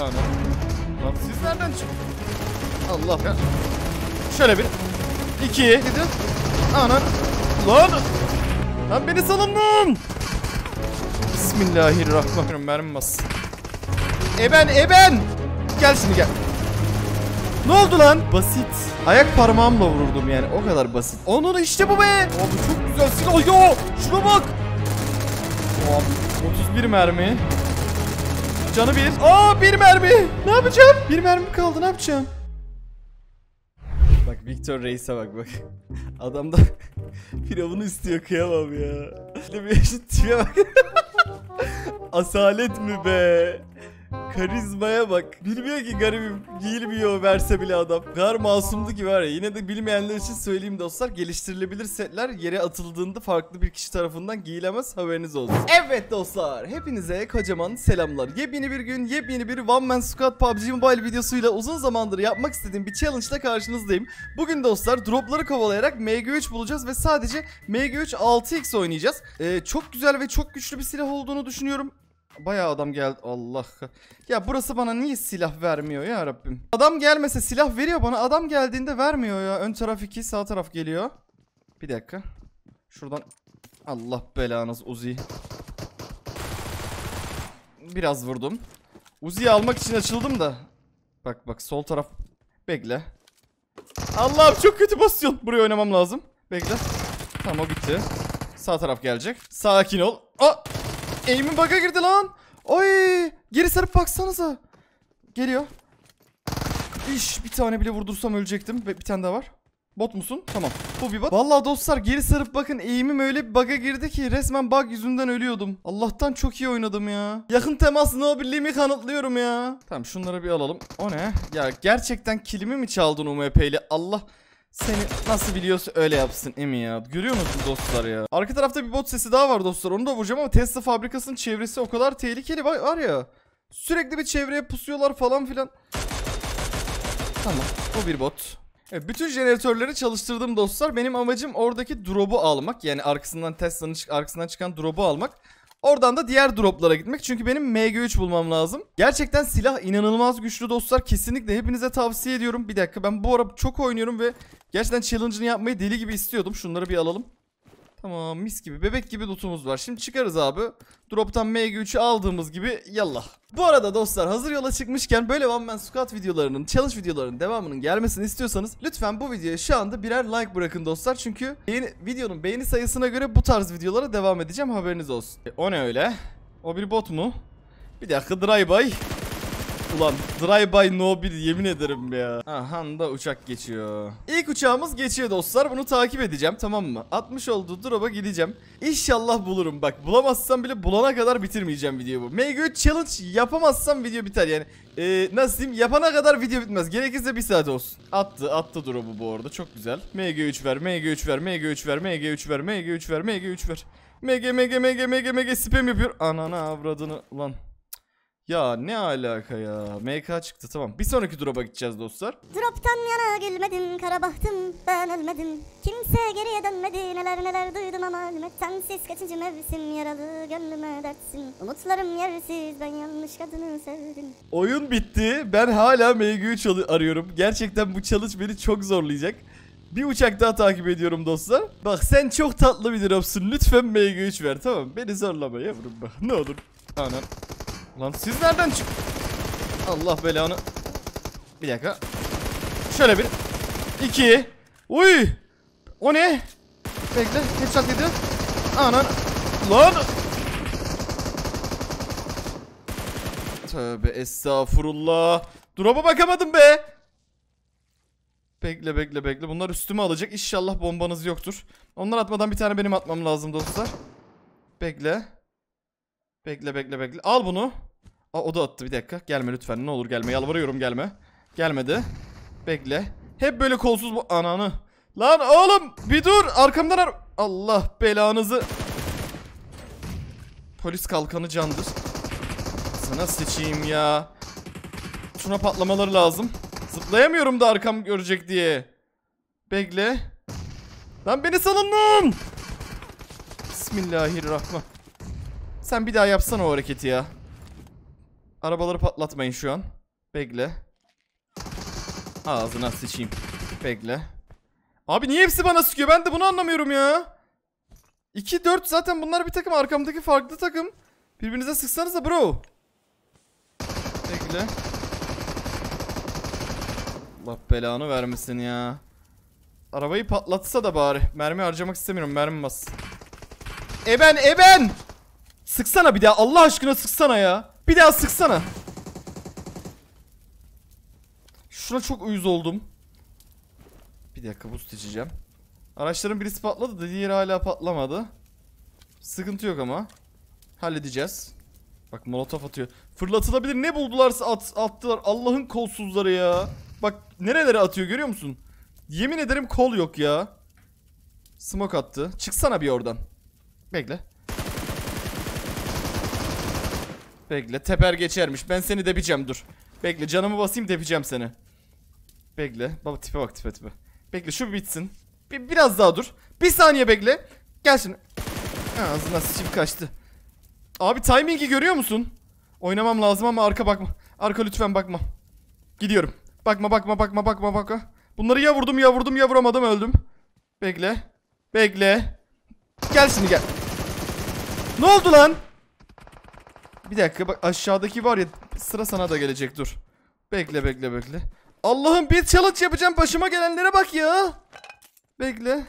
Ana. Lan siz nereden çıktınız? Allah ya. Şöyle bir. 2. Gidiyor. Ana. Lan. Lan beni salın lan. Bismillahirrahmanirrahim. Mermi bas. Eben. Gel şimdi gel. Ne oldu lan? Basit. Ayak parmağımla vururdum yani. O kadar basit. Onun işte bu be. Abi çok güzel silah. Yo. Şuna bak. Abi 31 mermi. Canı bir. Bir mermi. Ne yapacağım? Bir mermi kaldı. Ne yapacağım? Bak Victor Reis'e bak. Adam da firavunu istiyor, kıyamam ya. İşte bir tipe bak. Asalet mi be? Karizmaya bak. Bilmiyor ki garibim. Giyilmiyor verse bile adam. Gar masumdu ki var ya. Yine de bilmeyenler için söyleyeyim dostlar. Geliştirilebilir setler yere atıldığında farklı bir kişi tarafından giyilemez, haberiniz olsun. Evet dostlar. Hepinize kocaman selamlar. Yepyeni bir gün, yepyeni bir One Man Squad PUBG Mobile videosuyla uzun zamandır yapmak istediğim bir challenge ile karşınızdayım. Bugün dostlar dropları kovalayarak MG3 bulacağız ve sadece MG3 6x oynayacağız. Çok güzel ve çok güçlü bir silah olduğunu düşünüyorum. Bayağı adam geldi. Allah. Ya burası bana niye silah vermiyor ya Rabbim? Adam gelmese silah veriyor bana. Adam geldiğinde vermiyor ya. Ön taraf 2, sağ taraf geliyor. Bir dakika. Şuradan. Allah belanız Uzi. Biraz vurdum. Uzi'yi almak için açıldım da. Bak sol taraf. Bekle. Allah'ım çok kötü pozisyon. Buraya oynamam lazım. Bekle. Tamam o gitti. Sağ taraf gelecek. Sakin ol. Aim'in bug'a girdi lan. Oy! Geri sarıp baksanıza. Geliyor. Bir tane bile vurdursam ölecektim. Bir tane daha var. Bot musun? Tamam. Bu bir bot. Vallahi dostlar geri sarıp bakın, aim'im öyle bir bug'a girdi ki resmen bug yüzünden ölüyordum. Allah'tan çok iyi oynadım ya. Yakın temas no birliğimi kanıtlıyorum ya. Tamam şunları bir alalım. O ne? Ya gerçekten kilimi mi çaldın UMP ile? Allah seni nasıl biliyorsa öyle yapsın Emi ya. Görüyor musunuz dostlar ya? Arka tarafta bir bot sesi daha var dostlar. Onu da vuracağım ama Tesla fabrikasının çevresi o kadar tehlikeli var ya. Sürekli bir çevreye pusuyorlar falan filan. Tamam o bir bot. Evet, bütün jeneratörleri çalıştırdım dostlar. Benim amacım oradaki drop'u almak. Yani Tesla'nın arkasından çıkan drop'u almak. Oradan da diğer droplara gitmek. Çünkü benim MG3 bulmam lazım. Gerçekten silah inanılmaz güçlü dostlar. Kesinlikle hepinize tavsiye ediyorum. Bir dakika, ben bu ara çok oynuyorum ve gerçekten challenge'ını yapmayı deli gibi istiyordum. Şunları bir alalım. Tamam, mis gibi bebek gibi lootumuz var. Şimdi çıkarız abi. Drop'tan MG3'ü aldığımız gibi yallah. Bu arada dostlar hazır yola çıkmışken böyle One Man Squad videolarının, challenge videolarının devamının gelmesini istiyorsanız lütfen bu videoya şu anda birer like bırakın dostlar. Çünkü videonun beğeni sayısına göre bu tarz videolara devam edeceğim, haberiniz olsun. O ne öyle? O bir bot mu? Bir dakika, drive-by. Ulan drive-by no bir, yemin ederim ya. Aha da uçak geçiyor. İlk uçağımız geçiyor dostlar. Bunu takip edeceğim, tamam mı? 60 olduğu drop'a gideceğim. İnşallah bulurum. Bak bulamazsam bile bulana kadar bitirmeyeceğim videoyu bu. MG3 challenge yapamazsam video biter yani. Nasıl diyeyim, yapana kadar video bitmez. Gerekirse 1 saat olsun. Attı drop'u bu arada, çok güzel. MG3 ver, MG3 ver, MG3 ver, MG3 ver, MG3 ver, MG3 ver. MG spam yapıyor. Ananı avradını ulan. Ya ne alaka ya. MK çıktı, tamam. Bir sonraki drop'a gideceğiz dostlar. Drop'tan yana gülmedim, kara bahtım, ben ölmedim. Kimse geriye dönmedi, neler duydum ama ölmek. Sensiz kaçıncı mevsim, yaralı gönlüme dertsin. Umutlarım yersiz, ben yanlış kadını sevdim. Oyun bitti. Ben hala MG3 arıyorum. Gerçekten bu challenge beni çok zorlayacak. Bir uçak daha takip ediyorum dostlar. Bak sen çok tatlı bir dropsun. Lütfen MG3 ver, tamam. Beni zorlama yavrum bak. Ne olur. Anan. Lan siz nereden çık? Allah belanı. Bir dakika. Şöyle bir. 2. Uy. O ne? Bekle. Headshot yedi. Anan. Lan. Tövbe estağfurullah. Drop'a bakamadım be. Bekle. Bunlar üstüme alacak. İnşallah bombanız yoktur. Onlar atmadan bir tane benim atmam lazım dostlar. Bekle. Al bunu. O da attı, bir dakika. Gelme lütfen, ne olur gelme. Yalvarıyorum, gelme. Gelmedi. Bekle. Hep böyle kolsuz bu ananı. Lan oğlum bir dur. Arkamdan Allah belanızı. Polis kalkanı candır. Sana seçeyim ya. Şuna patlamaları lazım. Zıplayamıyorum da arkam görecek diye. Bekle. Lan beni salın lan. Bismillahirrahmanirrahim. Sen bir daha yapsana o hareketi ya. Arabaları patlatmayın şu an. Bekle. Ağzına sıçayım. Bekle. Abi niye hepsi bana sıkıyor? Ben de bunu anlamıyorum ya. 2-4 zaten bunlar bir takım. Arkamdaki farklı takım. Birbirinize sıksanıza bro. Bekle. Allah belanı vermesin ya. Arabayı patlatsa da bari. Mermi harcamak istemiyorum. Mermi bas. Eben. Sıksana bir daha. Allah aşkına sıksana ya. Bir daha sıksana. Şuna çok uyuz oldum. Bir dakika boost içeceğim. Araçların birisi patladı da diğeri hala patlamadı. Sıkıntı yok ama. Halledeceğiz. Bak molotof atıyor. Fırlatılabilir ne buldularsa attılar. Allah'ın kolsuzları ya. Bak nerelere atıyor görüyor musun? Yemin ederim kol yok ya. Smoke attı. Çıksana bir oradan. Bekle. Bekle. Teper geçermiş. Ben seni depeceğim dur. Bekle canımı basayım depeceğim seni. Bekle. Baba tipe bak tipe. Bekle şu bitsin. Biraz daha dur. Bir saniye bekle. Gel şimdi. Ağzına sıçayım kaçtı. Abi timingi görüyor musun? Oynamam lazım ama arka bakma. Arka lütfen bakma. Gidiyorum. Bakma. Bunları ya vurdum ya vuramadım öldüm. Bekle. Gel şimdi gel. Ne oldu lan? Bir dakika bak aşağıdaki var ya sıra sana da gelecek dur. Bekle. Allah'ım bir challenge yapacağım başıma gelenlere bak ya. Bekle.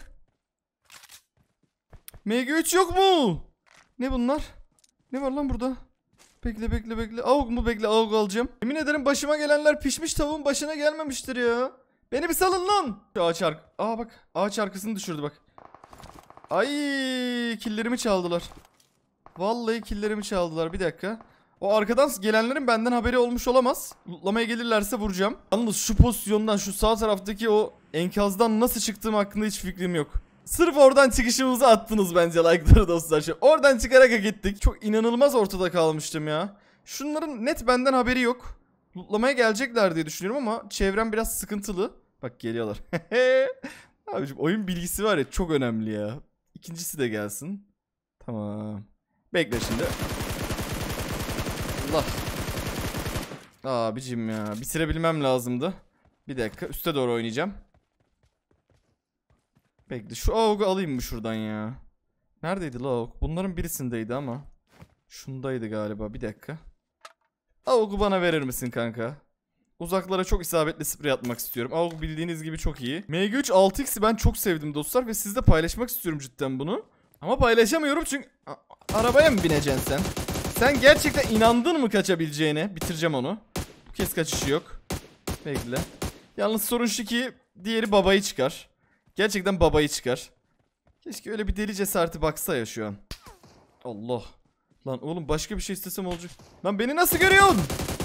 MG3 yok mu? Ne bunlar? Ne var lan burada? Bekle. AUG mu? Bekle AUG alacağım. Yemin ederim başıma gelenler pişmiş tavuğun başına gelmemiştir ya. Beni bir salın lan. Şu ağaç bak ağaç arkasını düşürdü bak. Ay killerimi çaldılar. Vallahi killerimi çaldılar bir dakika. O arkadan gelenlerin benden haberi olmuş olamaz. Lootlamaya gelirlerse vuracağım. Yalnız şu pozisyondan şu sağ taraftaki o enkazdan nasıl çıktığım hakkında hiç fikrim yok. Sırf oradan çıkışımızı attınız bence like'ları dostlar. Oradan çıkarak hak ettik. Çok inanılmaz ortada kalmıştım ya. Şunların net benden haberi yok. Lootlamaya gelecekler diye düşünüyorum ama çevrem biraz sıkıntılı. Bak geliyorlar. Abiciğim oyun bilgisi var ya çok önemli ya. İkincisi de gelsin. Tamam. Bekle şimdi. Allah. Abicim ya bitirebilmem lazımdı. Bir dakika üste doğru oynayacağım. Bekle şu AUG'u alayım mı şuradan ya? Neredeydi la AUG? Bunların birisindeydi ama. Şundaydı galiba bir dakika. AUG'u bana verir misin kanka? Uzaklara çok isabetli sprey atmak istiyorum. AUG bildiğiniz gibi çok iyi. MG3 6x'i ben çok sevdim dostlar ve sizle paylaşmak istiyorum cidden bunu. Ama paylaşamıyorum çünkü... Arabaya mı bineceksin sen? Sen gerçekten inandın mı kaçabileceğine? Bitireceğim onu. Bu kez kaçışı yok. Bekle. Yalnız sorun şu ki diğeri babayı çıkar. Gerçekten babayı çıkar. Keşke öyle bir deli cesareti baksa ya şu an. Allah. Lan oğlum başka bir şey istesem olacak. Lan beni nasıl görüyorsun?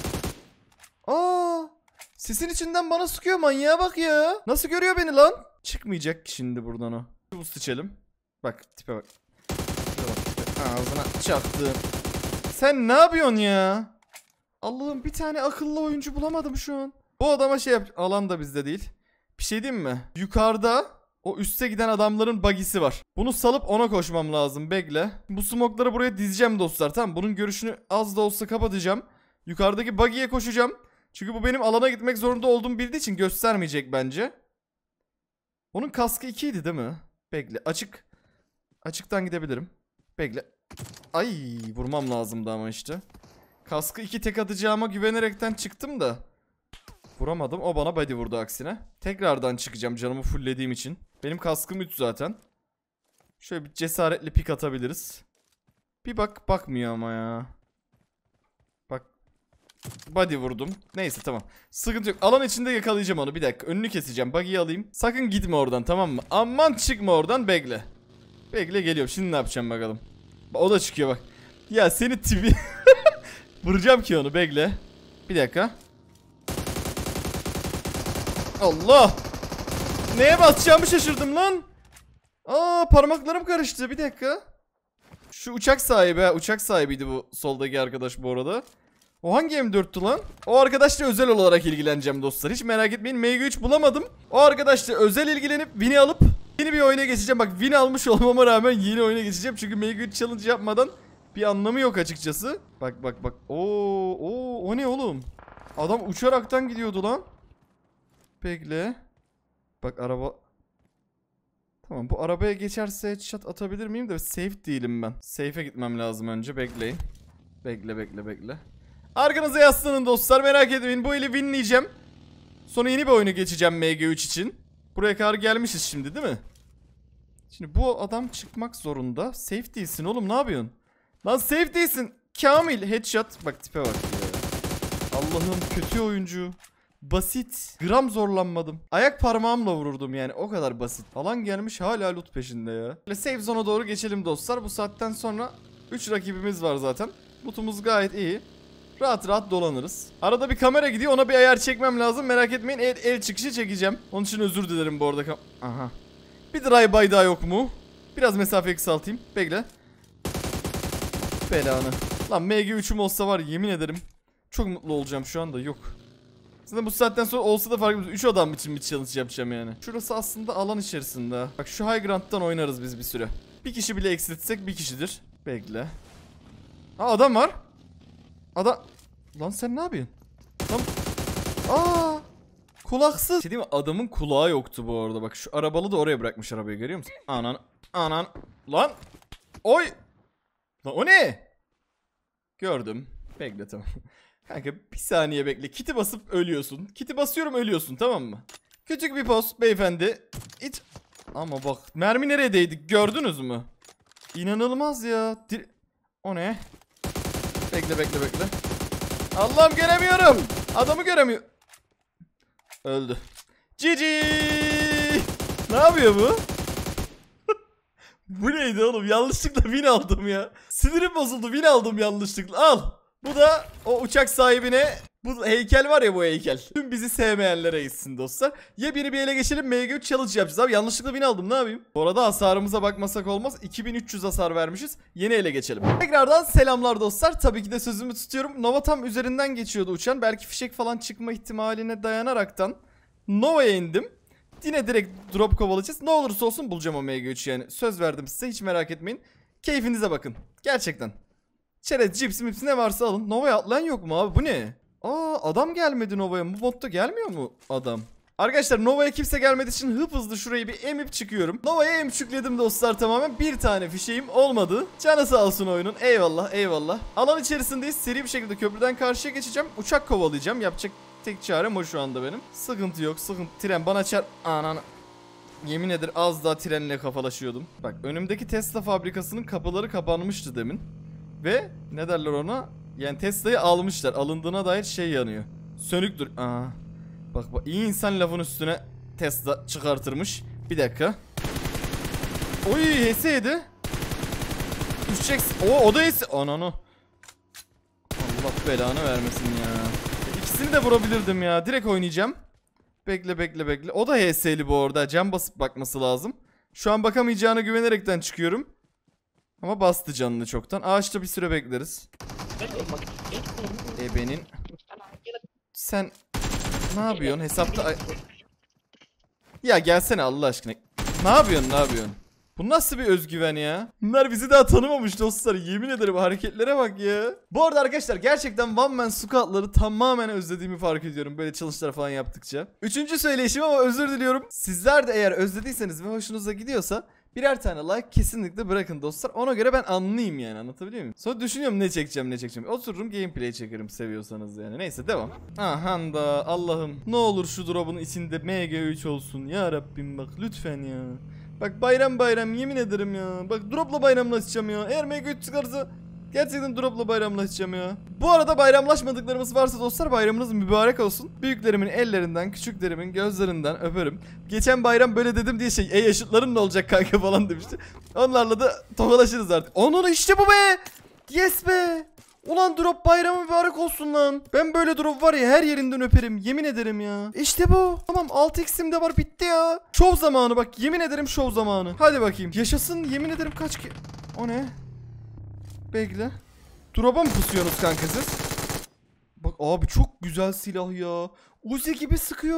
Aa, sesin içinden bana sıkıyor manyağa bak ya. Nasıl görüyor beni lan? Çıkmayacak şimdi buradan o. Boost içelim. Bak tipe bak. Ağzına çaktım. Sen ne yapıyorsun ya? Allah'ım bir tane akıllı oyuncu bulamadım şu an. Bu adama şey yap. Alan da bizde değil. Bir şey diyeyim mi? Yukarıda o üste giden adamların bagisi var. Bunu salıp ona koşmam lazım. Bekle. Bu smokları buraya dizeceğim dostlar. Tamam bunun görüşünü az da olsa kapatacağım. Yukarıdaki bagiye koşacağım. Çünkü bu benim alana gitmek zorunda olduğumu bildiği için göstermeyecek bence. Onun kaskı 2 idi değil mi? Bekle açık. Açıktan gidebilirim. Bekle. Ay vurmam lazımdı ama işte. Kaskı 2 tek atacağıma güvenerekten çıktım da. Vuramadım. O bana body vurdu aksine. Tekrardan çıkacağım canımı fulllediğim için. Benim kaskım 3 zaten. Şöyle bir cesaretli pik atabiliriz. Bir bak bakmıyor ama ya. Bak. Body vurdum. Neyse tamam. Sıkıntı yok. Alan içinde yakalayacağım onu. Bir dakika. Önünü keseceğim. Buggy'yi alayım. Sakın gitme oradan tamam mı? Aman çıkma oradan. Bekle. Bekle geliyorum. Şimdi ne yapacağım bakalım. O da çıkıyor bak. Ya seni tipi. Vuracağım ki onu. Bekle. Bir dakika. Allah. Neye basacağımı şaşırdım lan. Aa parmaklarım karıştı. Bir dakika. Şu uçak sahibi ha. Uçak sahibiydi bu soldaki arkadaş bu arada. O hangi M4'tü lan? O arkadaşla özel olarak ilgileneceğim dostlar. Hiç merak etmeyin. MG3 bulamadım. O arkadaşla özel ilgilenip Win'i alıp yeni bir oyuna geçeceğim. Bak Win almış olmama rağmen yeni oyuna geçeceğim. Çünkü MG3 challenge yapmadan bir anlamı yok açıkçası. Bak bak bak. Oo, o ne oğlum? Adam uçaraktan gidiyordu lan. Bekle. Bak araba. Tamam, bu arabaya geçerse headshot atabilir miyim de safe değilim ben. Safe'e gitmem lazım önce, bekleyin. Bekle. Arkanıza yaslanın dostlar, merak etmeyin, bu eli winleyeceğim. Sonra yeni bir oyunu geçeceğim MG3 için. Buraya kadar gelmişiz şimdi değil mi? Şimdi bu adam çıkmak zorunda. Safe değilsin oğlum, ne yapıyorsun? Lan safe değilsin. Kamil headshot. Bak tipe bak ya. Allah'ım, kötü oyuncu. Basit. Gram zorlanmadım. Ayak parmağımla vururdum yani, o kadar basit. Alan gelmiş hala loot peşinde ya. Böyle safe zone'a doğru geçelim dostlar. Bu saatten sonra 3 rakibimiz var zaten. Lootumuz gayet iyi. Rahat rahat dolanırız. Arada bir kamera gidiyor, ona bir ayar çekmem lazım. Merak etmeyin, el çıkışı çekeceğim. Onun için özür dilerim bu arada. Aha. Bir drive-by daha yok mu? Biraz mesafeyi kısaltayım. Bekle. Belanı. Lan MG3'üm olsa var, yemin ederim çok mutlu olacağım, şu anda yok. Zaten bu saatten sonra olsa da fark etmez. 3 adam için bir challenge yapacağım yani. Şurası aslında alan içerisinde. Bak şu high ground'dan oynarız biz bir süre. Bir kişi bile eksiltsek bir kişidir. Bekle. Aa, adam var. Lan sen ne yapıyorsun? Lan. Kulaksız. Şey değil mi? Adamın kulağı yoktu bu arada. Bak şu arabalı da oraya bırakmış arabayı, görüyor musun? Anan. Lan. Oy. Lan o ne? Gördüm. Bekle, tamam. Kanka bir saniye bekle. Kiti basıp ölüyorsun. Kiti basıyorum, ölüyorsun, tamam mı? Küçük bir poz beyefendi. Hiç. Ama bak mermi nereye değdi, gördünüz mü? İnanılmaz ya. O ne? Bekle. Allah'ım, göremiyorum. Adamı göremiyor. Öldü. GG. Ne yapıyor bu? Bu neydi oğlum? Yanlışlıkla win aldım ya. Sinirim bozuldu, win aldım yanlışlıkla. Al. Bu da o uçak sahibine, bu heykel var ya, bu heykel. Tüm bizi sevmeyenlere gitsin dostlar. Yepyeni bir ele geçelim, MG3 challenge yapacağız abi. Yanlışlıkla win aldım, ne yapayım? Bu arada hasarımıza bakmasak olmaz. 2300 hasar vermişiz. Yeni ele geçelim. Tekrardan selamlar dostlar. Tabii ki de sözümü tutuyorum. Nova tam üzerinden geçiyordu uçan. Belki fişek falan çıkma ihtimaline dayanaraktan Nova'ya indim. Yine direkt drop kovalayacağız. Ne olursa olsun bulacağım o MG3 yani. Söz verdim size, hiç merak etmeyin. Keyfinize bakın. Gerçekten. Çerez, cips, mips ne varsa alın. Nova'ya atlayan yok mu abi? Bu ne? Adam gelmedi Nova'ya. Bu modda gelmiyor mu adam? Arkadaşlar Nova'ya kimse gelmediği için hızlı şurayı bir emip çıkıyorum. Nova'ya emçükledim dostlar tamamen. Bir tane fişeğim olmadı. Canı sağ olsun oyunun. Eyvallah. Alan içerisindeyiz. Seri bir şekilde köprüden karşıya geçeceğim. Uçak kovalayacağım. Yapacak tek çarem o şu anda benim. Sıkıntı yok. Tren bana Ananı. Yemin ederim az daha trenle kafalaşıyordum. Bak önümdeki Tesla fabrikasının kapıları kapanmıştı demin. Ve ne derler ona? Yani Tesla'yı almışlar. Alındığına dair şey yanıyor. Sönüktür. Bak iyi insan lafın üstüne Tesla çıkartırmış. Bir dakika. Oy HS7. Düşeceksin. O da HS. Ananı. Allah belanı vermesin ya. İkisini de vurabilirdim ya. Direkt oynayacağım. Bekle. O da HS'li bu arada. Cam basıp bakması lazım. Şu an bakamayacağına güvenerekten çıkıyorum. Ama bastı canını çoktan. Ağaçta bir süre bekleriz. Benim. Sen ne yapıyorsun? Hesapta... Ya gelsene Allah aşkına. Ne yapıyorsun? Bu nasıl bir özgüven ya? Bunlar bizi daha tanımamış dostlar. Yemin ederim hareketlere bak ya. Bu arada arkadaşlar gerçekten one man squad'ları tamamen özlediğimi fark ediyorum. Böyle challenge'lar falan yaptıkça. Üçüncü söyleyişim ama özür diliyorum. Sizler de eğer özlediyseniz ve hoşunuza gidiyorsa birer tane like kesinlikle bırakın dostlar. Ona göre ben anlayayım yani, anlatabiliyor muyum? Sonra düşünüyorum ne çekeceğim. Otururum gameplay çekerim seviyorsanız yani. Neyse devam. Aha da Allah'ım. Ne olur şu drop'un içinde MG3 olsun. Ya Rabbim bak lütfen ya. Bak bayram yemin ederim ya. Bak drop'la bayramlaşacağım ya. Eğer MG3 çıkarsa gerçekten drop'la bayramlaşacağım ya. Bu arada bayramlaşmadıklarımız varsa dostlar bayramınız mübarek olsun. Büyüklerimin ellerinden, küçüklerimin gözlerinden öperim. Geçen bayram böyle dedim diye yaşıtların ne olacak kanka falan demişti. Onlarla da tokalaşırız artık. Onun işte bu be. Yes be. Ulan drop bayramı mübarek olsun lan. Ben böyle drop var ya her yerinden öperim. Yemin ederim ya. İşte bu. Tamam 6x'im de var, bitti ya. Şov zamanı bak, yemin ederim şov zamanı. Hadi bakayım. Yaşasın yemin ederim kaç ki. O ne? Bekle. Drop'a mı pusuyorsunuz kanka siz? Bak abi çok güzel silah ya. Uzi gibi sıkıyor.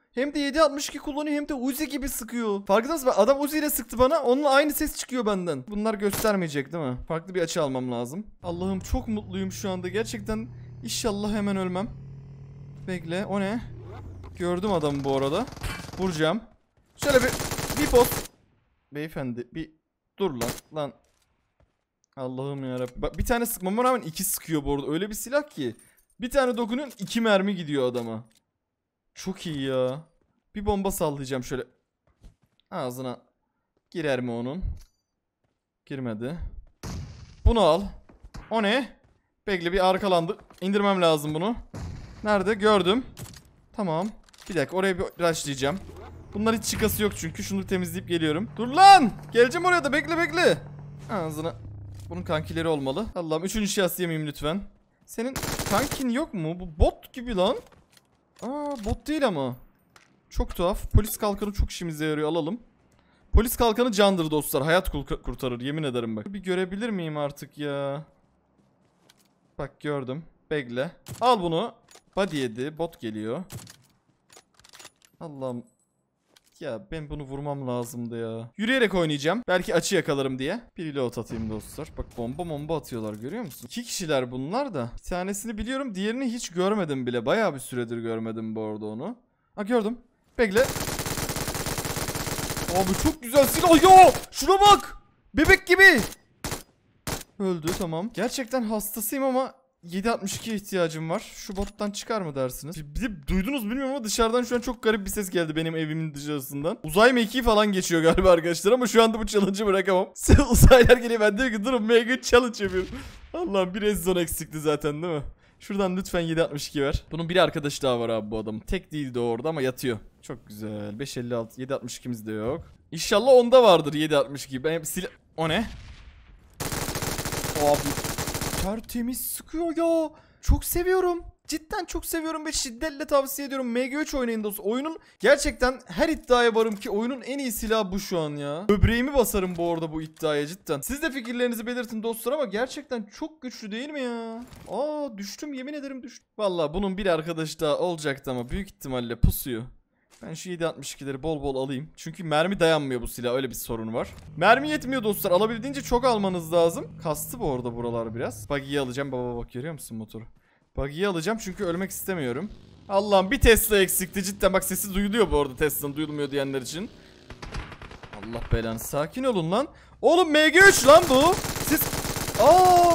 Hem de 7.62 kullanıyor hem de Uzi gibi sıkıyor. Farkında mısın? Adam Uzi ile sıktı bana. Onunla aynı ses çıkıyor benden. Bunlar göstermeyecek değil mi? Farklı bir açı almam lazım. Allah'ım çok mutluyum şu anda. Gerçekten inşallah hemen ölmem. Bekle, o ne? Gördüm adamı bu arada. Vuracağım. Şöyle bir post. Beyefendi bir dur lan. Allah'ım yarabbim. Bak bir tane sıkmama rağmen 2 sıkıyor bu arada. Öyle bir silah ki. Bir tane dokunuyorsun 2 mermi gidiyor adama. Çok iyi ya. Bir bomba sallayacağım şöyle. Ağzına girer mi onun? Girmedi. Bunu al. O ne? Bekle bir arkalandı. İndirmem lazım bunu. Nerede? Gördüm. Tamam. Bir dakika oraya bir rushlayacağım. Bunlar hiç çıkası yok çünkü. Şunu temizleyip geliyorum. Dur lan! Geleceğim oraya da bekle. Ağzına. Bunun kankileri olmalı. Allah'ım 3. şahsı yemeyeyim lütfen. Senin kankin yok mu? Bu bot gibi lan. Aa bot değil ama. Çok tuhaf. Polis kalkanı çok işimize yarıyor, alalım. Polis kalkanı candır dostlar. Hayat kurtarır yemin ederim bak. Bir görebilir miyim artık ya? Bak gördüm. Bekle. Al bunu. Body yedi. Bot geliyor. Allah'ım. Ya ben bunu vurmam lazımdı ya. Yürüyerek oynayacağım. Belki açı yakalarım diye. Bir reload atayım dostlar. Bak bomba atıyorlar, görüyor musun? 2 kişiler bunlar da. Bir tanesini biliyorum. Diğerini hiç görmedim bile. Bayağı bir süredir görmedim bu arada onu. Ha gördüm. Bekle. Abi çok güzel silah ya. Şuna bak. Bebek gibi. Öldü tamam. Gerçekten hastasıyım ama 7.62'ye ihtiyacım var. Şu bottan çıkar mı dersiniz? Bir de duydunuz bilmiyorum ama dışarıdan şu an çok garip bir ses geldi benim evimin dışarısından. Uzay mekiği falan geçiyor galiba arkadaşlar ama şu anda bu challenge'ı bırakamam. Uzaylar geliyor, ben diyorum ki durun mega challenge yapıyorum. Allah'ım bir red zone eksikti zaten değil mi? Şuradan lütfen 7.62 ver. Bunun bir arkadaşı daha var abi bu adamın. Tek değildi o orada ama yatıyor. Çok güzel. 5.56 7.62'miz de yok. İnşallah onda vardır 7.62. Ben silah... O ne? Abi tertemiz sıkıyor ya. Çok seviyorum. Cidden çok seviyorum ve şiddetle tavsiye ediyorum. MG3 oynayın dostum. Oyunun gerçekten her iddiaya varım ki oyunun en iyi silahı bu şu an ya. Böbreğimi basarım bu arada bu iddiaya cidden. Siz de fikirlerinizi belirtin dostlar ama gerçekten çok güçlü değil mi ya? Aa düştüm, yemin ederim düştüm. Valla bunun bir arkadaşı daha olacaktı ama büyük ihtimalle pusuyor. Ben şu 7.62'leri bol bol alayım. Çünkü mermi dayanmıyor bu silah, öyle bir sorun var. Mermi yetmiyor dostlar, alabildiğince çok almanız lazım. Kastı bu arada buralar biraz. Buggy'yi alacağım, baba bak görüyor musun motoru? Buggy'yi alacağım çünkü ölmek istemiyorum. Allah'ım bir Tesla eksikti cidden, bak sesi duyuluyor bu arada Tesla'nın, duyulmuyor diyenler için. Allah belanı, sakin olun lan. Oğlum MG3 lan bu. Siz... Aa!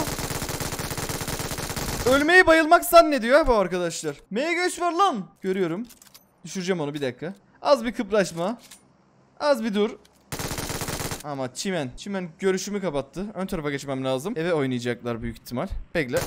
Ölmeyi bayılmak zannediyor ha bu arkadaşlar. MG3 var lan. Görüyorum. Düşüreceğim onu bir dakika. Az bir kıpraşma. Az bir dur. Ama çimen görüşümü kapattı. Ön tarafa geçmem lazım. Eve oynayacaklar büyük ihtimal. Bekle.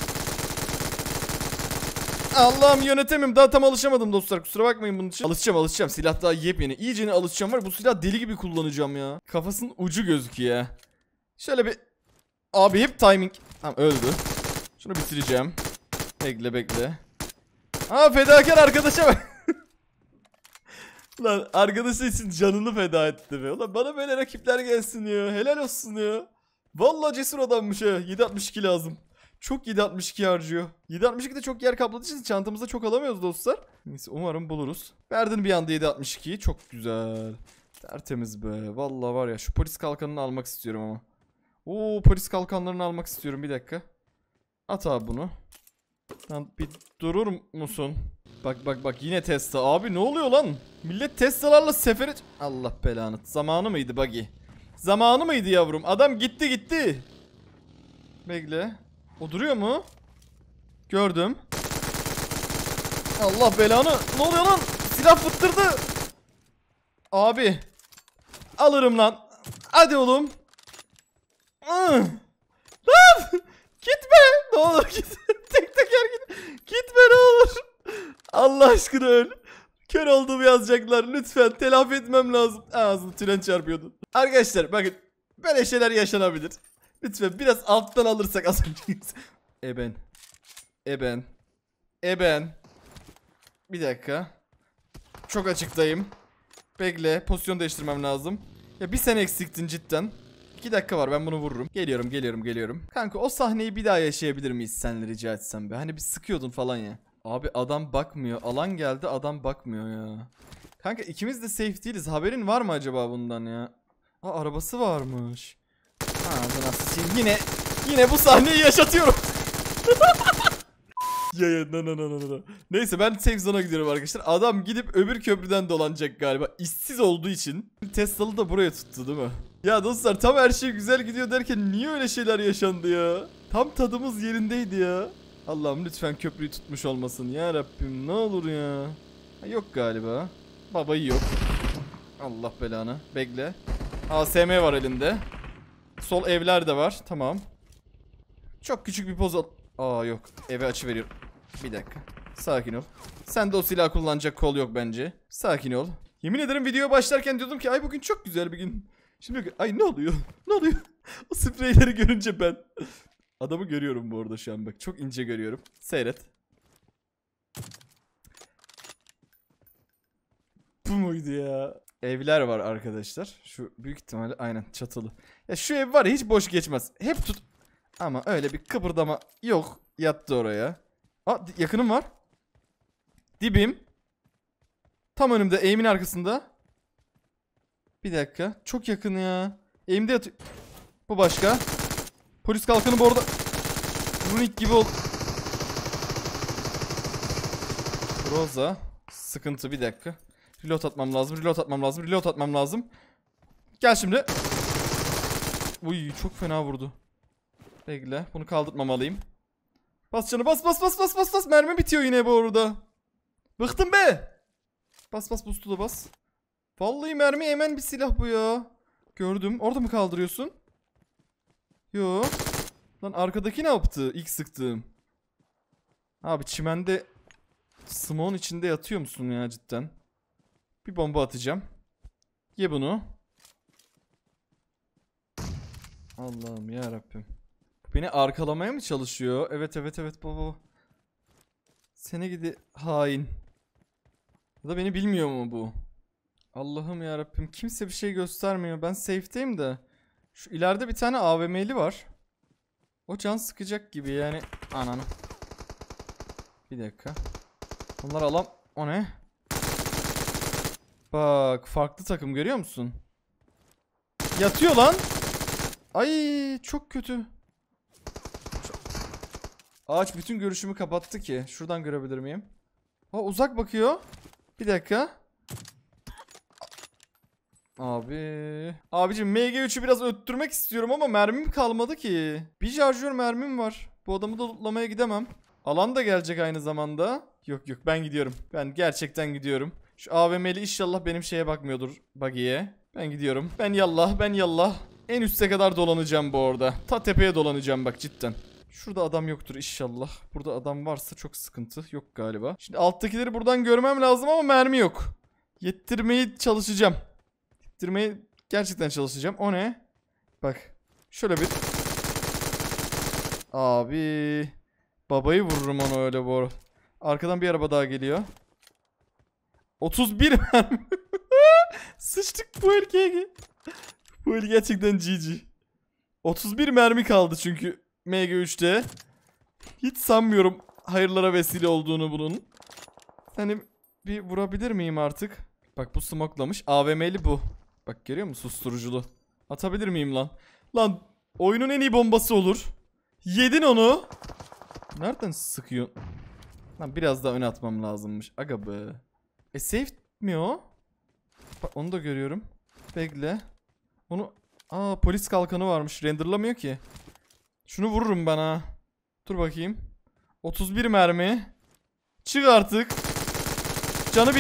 Allah'ım yönetemiyorum. Daha tam alışamadım dostlar. Kusura bakmayın bunun için. Alışacağım. Silah daha yepyeni. İyicene alışacağım var. Bu silah deli gibi kullanacağım ya. Kafasının ucu gözüküyor. Şöyle bir... Abi hep timing. Tamam öldü. Şunu bitireceğim. Bekle. Aa fedakar arkadaşa bak. Lan arkadaşı için canını feda etti be. Ulan bana böyle rakipler gelsin ya. Helal olsun ya. Vallahi cesur adammış ha. 7.62 lazım. Çok 7.62 harcıyor. 7.62 de çok yer kapladığı için çantamızda çok alamıyoruz dostlar. Neyse umarım buluruz. Verdin bir anda 7.62'yi. Çok güzel. Tertemiz be. Vallahi var ya şu polis kalkanını almak istiyorum ama. Oo polis kalkanlarını almak istiyorum, bir dakika. At abi bunu. Lan bir durur musun? Bak yine Tesla. Abi ne oluyor lan? Millet Tesla'larla sefere... Allah belanı. Zamanı mıydı Buggy? Zamanı mıydı yavrum? Adam gitti. Bekle. O duruyor mu? Gördüm. Allah belanı. Ne oluyor lan? Silah fıttırdı. Abi. Alırım lan. Hadi oğlum. Gitme. Ne olur git. Tek teker git. Gitme ne olur. Allah aşkına öl. Kör olduğumu yazacaklar. Lütfen telafi etmem lazım. Ağzını tren çarpıyordu. Arkadaşlar bakın. Böyle şeyler yaşanabilir. Lütfen biraz alttan alırsak az önce. Eben. Bir dakika. Çok açıktayım. Bekle. Pozisyon değiştirmem lazım. Ya bir sen eksiktin cidden. 2 dakika var, ben bunu vururum. Geliyorum. Kanka o sahneyi bir daha yaşayabilir miyiz seninle rica etsem be? Hani bir sıkıyordun falan ya. Abi adam bakmıyor. Alan geldi, adam bakmıyor ya. Kanka ikimiz de safe değiliz. Haberin var mı acaba bundan ya? Aa, arabası varmış. Ağzına sıçayım. Yine bu sahneyi yaşatıyorum. No. Neyse ben safe zone'a gidiyorum arkadaşlar. Adam gidip öbür köprüden dolanacak galiba. İşsiz olduğu için. Tesla'lı da buraya tuttu değil mi? Ya dostlar tam her şey güzel gidiyor derken niye öyle şeyler yaşandı ya? Tam tadımız yerindeydi ya. Allah'ım lütfen köprüyü tutmuş olmasın ya Rabbim, ne olur ya. Ha, yok galiba. Babayı yok. Allah belanı. Bekle. ASM var elinde. Sol evler de var. Tamam. Çok küçük bir poz al. Aa yok. Eve açı veriyorum. Bir dakika. Sakin ol. Sen de o silah kullanacak kol yok bence. Sakin ol. Yemin ederim videoya başlarken diyordum ki ay bugün çok güzel bir gün. Şimdi ay ne oluyor? Ne oluyor? O spreyleri görünce ben. Adamı görüyorum bu arada şu an bak. Çok ince görüyorum. Seyret. Bu muydu ya? Evler var arkadaşlar. Şu büyük ihtimalle aynen çatılı. Ya şu ev var ya hiç boş geçmez. Hep tut. Ama öyle bir kıpırdama yok. Yattı oraya. Aa yakınım var. Dibim. Tam önümde eğimin arkasında. Bir dakika. Çok yakın ya. Eğimde yatıyor. Bu başka. Polis kalkanı bu arada. Runik gibi oldu. Roza. Sıkıntı bir dakika. Reload atmam lazım. Gel şimdi. Uy çok fena vurdu. Bekle. Bunu kaldırmamalıyım. Bas canı bas. Mermi bitiyor yine bu arada. Bıktım be. Bas boost'u da bas. Vallahi mermi emen bir silah bu ya. Gördüm. Orada mı kaldırıyorsun? Yo. Lan arkadaki ne yaptı? İlk sıktığım. Abi çimende smoke'un içinde yatıyor musun ya cidden? Bir bomba atacağım. Ye bunu. Allah'ım ya Rabbim. Beni arkalamaya mı çalışıyor? Evet baba. Seni gidi hain. Ya da beni bilmiyor mu bu? Allah'ım ya Rabbim, kimse bir şey göstermiyor. Ben safe'teyim de. Şu ileride bir tane AVM'li var. O can sıkacak gibi yani. Ananı. Bir dakika. Bunlar alam. O ne? Bak farklı takım görüyor musun? Yatıyor lan. Ay çok kötü. Ağaç bütün görüşümü kapattı ki. Şuradan görebilir miyim? Aa uzak bakıyor. Bir dakika. Abi. Abicim MG3'ü biraz öttürmek istiyorum ama mermim kalmadı ki. Bir şarjör mermim var. Bu adamı da lootlamaya gidemem. Alan da gelecek aynı zamanda. Yok ben gidiyorum. Ben gerçekten gidiyorum. Şu AVM'li inşallah benim şeye bakmıyordur. Buggy'ye. Ben gidiyorum. Ben yallah. En üste kadar dolanacağım bu arada. Ta tepeye dolanacağım bak cidden. Şurada adam yoktur inşallah. Burada adam varsa çok sıkıntı. Yok galiba. Şimdi alttakileri buradan görmem lazım ama mermi yok. Yettirmeye çalışacağım. Gerçekten çalışacağım. O ne? Bak. Şöyle bir. Abi. Babayı vururum onu öyle bu arada. Arkadan bir araba daha geliyor. 31 mermi. Sıçtık bu erkeğe. Bu el gerçekten GG. 31 mermi kaldı çünkü MG3'te. Hiç sanmıyorum hayırlara vesile olduğunu bunun. Hani bir vurabilir miyim artık? Bak bu smoklamış. AVM'li bu. Bak görüyor musun susturuculu? Atabilir miyim lan? Lan oyunun en iyi bombası olur. Yedin onu. Nereden sıkıyor? Lan biraz daha öne atmam lazımmış. Aga be. Safe mi o? Bak onu da görüyorum. Bekle. Onu... Aa polis kalkanı varmış. Renderlamıyor ki. Şunu vururum ben ha. Dur bakayım. 31 mermi. Çık artık. Canı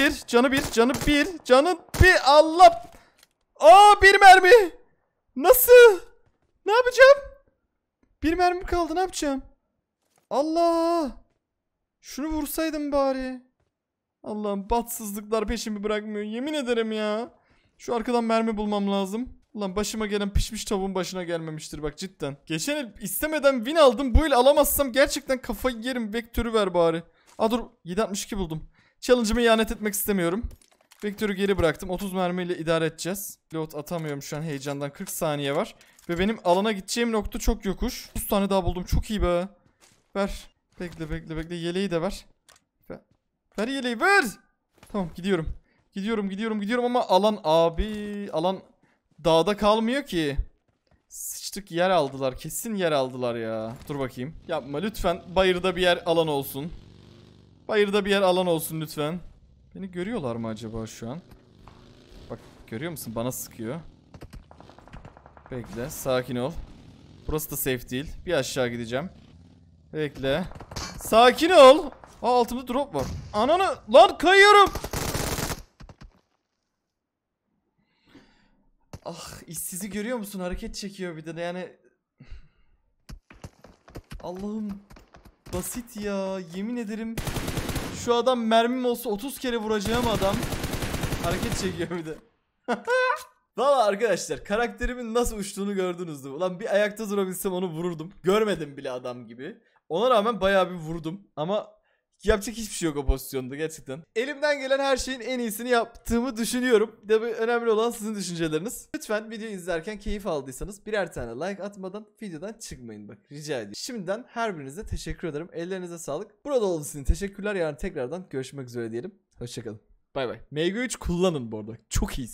bir. Allah. Aa bir mermi. Nasıl? Ne yapacağım? Bir mermi kaldı, ne yapacağım? Allah. Şunu vursaydım bari. Allah'ım bahtsızlıklar peşimi bırakmıyor. Yemin ederim ya. Şu arkadan mermi bulmam lazım. Ulan başıma gelen pişmiş tavuğun başına gelmemiştir bak cidden. Geçen el istemeden win aldım. Bu el alamazsam gerçekten kafayı yerim. Vektörü ver bari. Aa dur 7.62 buldum. Challenge'ımı ihanet etmek istemiyorum. Vektörü geri bıraktım. 30 mermiyle idare edeceğiz. Load atamıyorum şu an heyecandan. 40 saniye var. Ve benim alana gideceğim nokta çok yokuş. 30 tane daha buldum. Çok iyi be. Ver. Bekle. Yeleği de ver. Ver yeleği ver. Tamam gidiyorum. Gidiyorum ama alan abi. Alan dağda kalmıyor ki. Sıçtık, yer aldılar. Kesin yer aldılar ya. Dur bakayım. Yapma lütfen. Bayırda bir yer alan olsun. Bayırda bir yer alan olsun lütfen. Beni görüyorlar mı acaba şu an? Bak görüyor musun? Bana sıkıyor. Bekle. Sakin ol. Burası da safe değil. Bir aşağı gideceğim. Bekle. Sakin ol. Aa, altımda drop var. Ananı. Lan kayıyorum. Ah, işsizi görüyor musun? Hareket çekiyor bir de yani. Allah'ım. Basit ya. Yemin ederim. Şu adam mermim olsa 30 kere vuracağım adam. Hareket çekiyor bir de. Valla arkadaşlar, karakterimin nasıl uçtuğunu gördünüz mü? Ulan bir ayakta durabilsem onu vururdum. Görmedim bile adam gibi. Ona rağmen bayağı bir vurdum. Ama yapacak hiçbir şey yok o pozisyonda gerçekten. Elimden gelen her şeyin en iyisini yaptığımı düşünüyorum. Tabii önemli olan sizin düşünceleriniz. Lütfen videoyu izlerken keyif aldıysanız birer tane like atmadan videodan çıkmayın bak, rica ediyorum. Şimdiden her birinize teşekkür ederim. Ellerinize sağlık. Burada olduğunuz için teşekkürler. Yarın tekrardan görüşmek üzere diyelim. Hoşçakalın. Bay bay. MG3 kullanın bu arada. Çok iyi.